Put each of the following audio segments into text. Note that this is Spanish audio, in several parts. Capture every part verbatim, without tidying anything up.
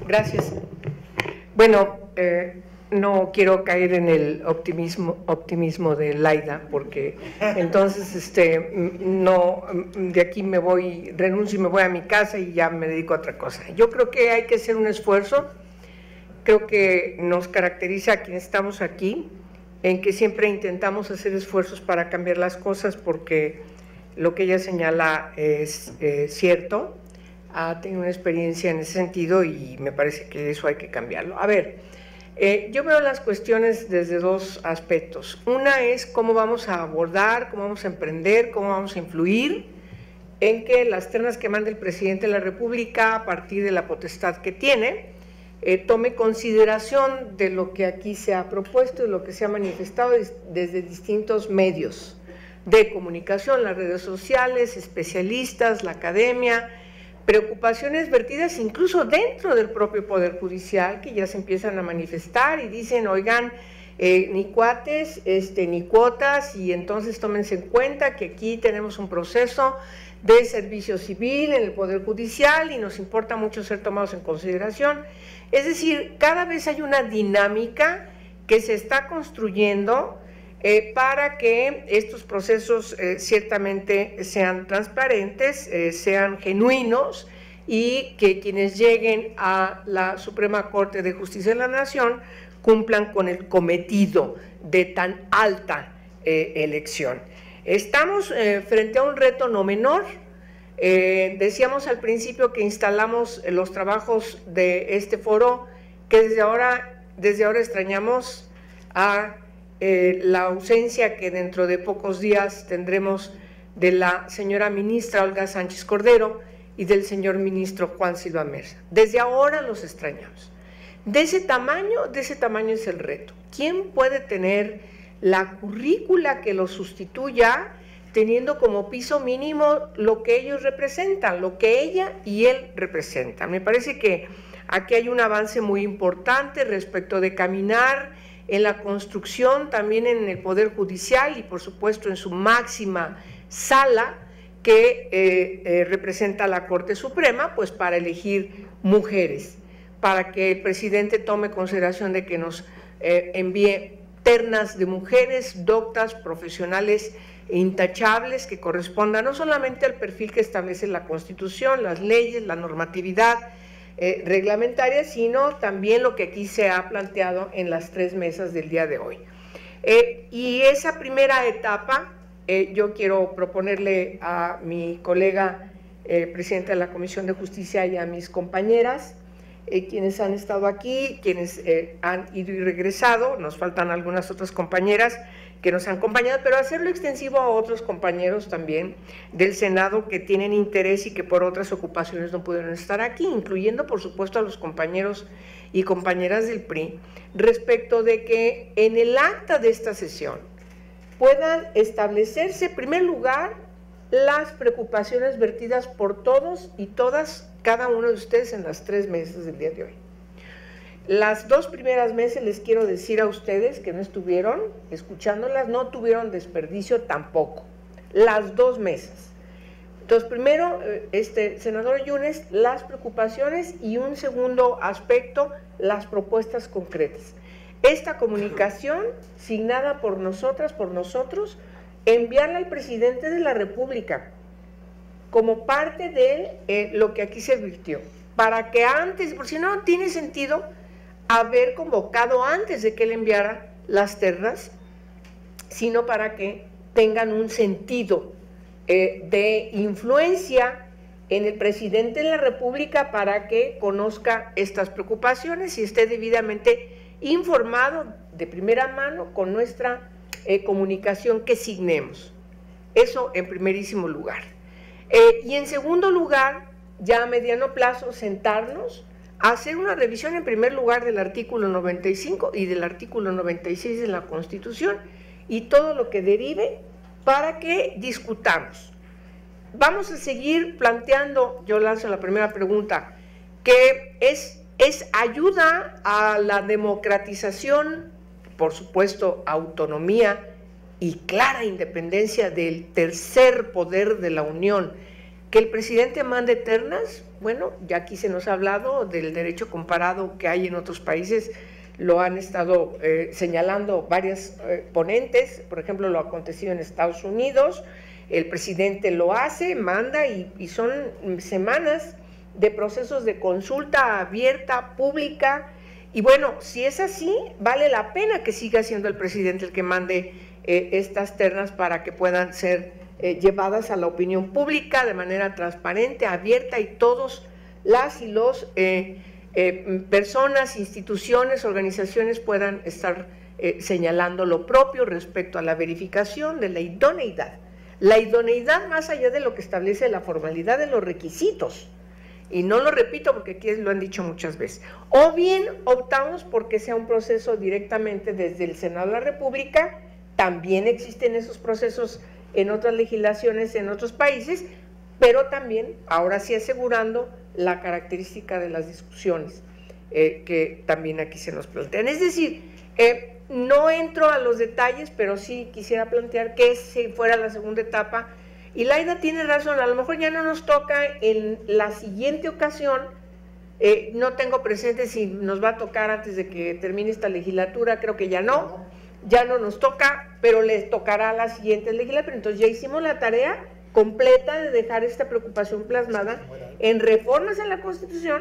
Gracias. Bueno, eh, no quiero caer en el optimismo, optimismo de Laida, porque entonces este, no, de aquí me voy, renuncio y me voy a mi casa y ya me dedico a otra cosa. Yo creo que hay que hacer un esfuerzo, creo que nos caracteriza a quienes estamos aquí, en que siempre intentamos hacer esfuerzos para cambiar las cosas, porque lo que ella señala es eh, cierto. Ha tenido una experiencia en ese sentido y me parece que eso hay que cambiarlo. A ver, eh, yo veo las cuestiones desde dos aspectos. Una es cómo vamos a abordar, cómo vamos a emprender, cómo vamos a influir en que las ternas que manda el presidente de la República, a partir de la potestad que tiene, eh, tome consideración de lo que aquí se ha propuesto y lo que se ha manifestado desde distintos medios de comunicación, las redes sociales, especialistas, la academia, preocupaciones vertidas incluso dentro del propio Poder Judicial, que ya se empiezan a manifestar y dicen, oigan, eh, ni cuates, este, ni cuotas, y entonces tómense en cuenta que aquí tenemos un proceso de servicio civil en el Poder Judicial y nos importa mucho ser tomados en consideración. Es decir, cada vez hay una dinámica que se está construyendo Eh, para que estos procesos eh, ciertamente sean transparentes, eh, sean genuinos y que quienes lleguen a la Suprema Corte de Justicia de la Nación cumplan con el cometido de tan alta eh, elección. Estamos eh, frente a un reto no menor. Eh, decíamos al principio que instalamos los trabajos de este foro, que desde ahora, desde ahora extrañamos a Eh, la ausencia que dentro de pocos días tendremos de la señora ministra Olga Sánchez Cordero y del señor ministro Juan Silva Mesa. Desde ahora los extrañamos. De ese tamaño, de ese tamaño es el reto. ¿Quién puede tener la currícula que los sustituya, teniendo como piso mínimo lo que ellos representan, lo que ella y él representan? Me parece que aquí hay un avance muy importante respecto de caminar en la construcción, también en el Poder Judicial y por supuesto en su máxima sala que eh, eh, representa la Corte Suprema, pues para elegir mujeres, para que el presidente tome consideración de que nos eh, envíe ternas de mujeres doctas, profesionales intachables, que correspondan no solamente al perfil que establece la Constitución, las leyes, la normatividad Eh, reglamentaria, sino también lo que aquí se ha planteado en las tres mesas del día de hoy. Eh, y esa primera etapa, eh, yo quiero proponerle a mi colega eh, presidenta de la Comisión de Justicia y a mis compañeras, eh, quienes han estado aquí, quienes eh, han ido y regresado, nos faltan algunas otras compañeras que nos han acompañado, pero hacerlo extensivo a otros compañeros también del Senado que tienen interés y que por otras ocupaciones no pudieron estar aquí, incluyendo por supuesto a los compañeros y compañeras del P R I, respecto de que en el acta de esta sesión puedan establecerse en primer lugar las preocupaciones vertidas por todos y todas, cada uno de ustedes en las tres mesas del día de hoy. Las dos primeras mesas, les quiero decir a ustedes que no estuvieron escuchándolas, no tuvieron desperdicio tampoco, las dos mesas. Entonces, primero, este, senador Yunes, las preocupaciones, y un segundo aspecto, las propuestas concretas. Esta comunicación, signada por nosotras, por nosotros, enviarla al presidente de la República como parte de eh, lo que aquí se advirtió, para que antes, por si no tiene sentido haber convocado antes de que él enviara las ternas, sino para que tengan un sentido eh, de influencia en el presidente de la República para que conozca estas preocupaciones y esté debidamente informado de primera mano con nuestra eh, comunicación que signemos. Eso en primerísimo lugar. Eh, y en segundo lugar, ya a mediano plazo, sentarnos a hacer una revisión en primer lugar del artículo noventa y cinco y del artículo noventa y seis de la Constitución y todo lo que derive para que discutamos. Vamos a seguir planteando, yo lanzo la primera pregunta, que es, es ayuda a la democratización, por supuesto, autonomía y clara independencia del tercer poder de la Unión, Que el presidente mande ternas, bueno, ya aquí se nos ha hablado del derecho comparado que hay en otros países, lo han estado eh, señalando varias eh, ponentes, por ejemplo, lo acontecido en Estados Unidos, el presidente lo hace, manda y, y son semanas de procesos de consulta abierta, pública, y bueno, si es así, vale la pena que siga siendo el presidente el que mande eh, estas ternas para que puedan ser Eh, llevadas a la opinión pública de manera transparente, abierta, y todos las y los eh, eh, personas, instituciones, organizaciones puedan estar eh, señalando lo propio respecto a la verificación de la idoneidad. La idoneidad más allá de lo que establece la formalidad de los requisitos, y no lo repito porque aquí lo han dicho muchas veces, o bien optamos porque sea un proceso directamente desde el Senado de la República. También existen esos procesos en otras legislaciones en otros países, pero también, ahora sí asegurando la característica de las discusiones eh, que también aquí se nos plantean. Es decir, eh, no entro a los detalles, pero sí quisiera plantear que si fuera la segunda etapa, y Laida tiene razón, a lo mejor ya no nos toca en la siguiente ocasión, eh, no tengo presente si nos va a tocar antes de que termine esta legislatura, creo que ya no, ya no nos toca, pero les tocará a la siguiente legislatura. Entonces ya hicimos la tarea completa de dejar esta preocupación plasmada en reformas en la Constitución,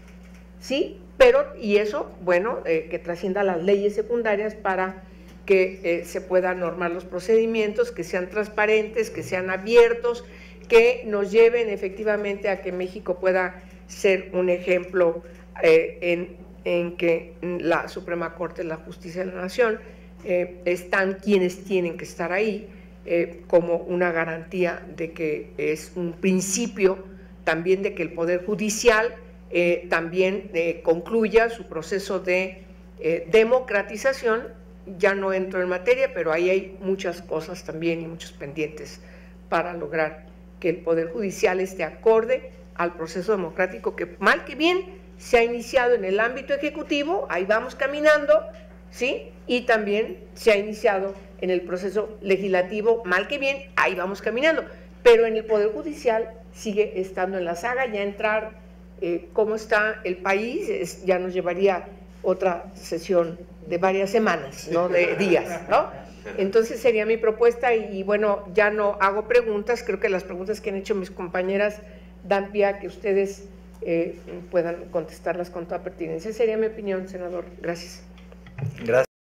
sí, pero, y eso, bueno, eh, que trascienda las leyes secundarias para que eh, se puedan normar los procedimientos, que sean transparentes, que sean abiertos, que nos lleven efectivamente a que México pueda ser un ejemplo eh, en, en que la Suprema Corte de la Justicia de la Nación Eh, están quienes tienen que estar ahí eh, como una garantía de que es un principio también de que el Poder Judicial eh, también eh, concluya su proceso de eh, democratización. Ya no entro en materia, pero ahí hay muchas cosas también y muchos pendientes para lograr que el Poder Judicial esté acorde al proceso democrático que mal que bien se ha iniciado en el ámbito ejecutivo, ahí vamos caminando, ¿sí? Y también se ha iniciado en el proceso legislativo, mal que bien, ahí vamos caminando, pero en el Poder Judicial sigue estando en la saga. Ya entrar eh, cómo está el país es, ya nos llevaría otra sesión de varias semanas, no de días, ¿no? Entonces sería mi propuesta, y, y bueno, ya no hago preguntas, creo que las preguntas que han hecho mis compañeras dan pie a que ustedes eh, puedan contestarlas con toda pertinencia. Sería mi opinión, senador. Gracias. Gracias.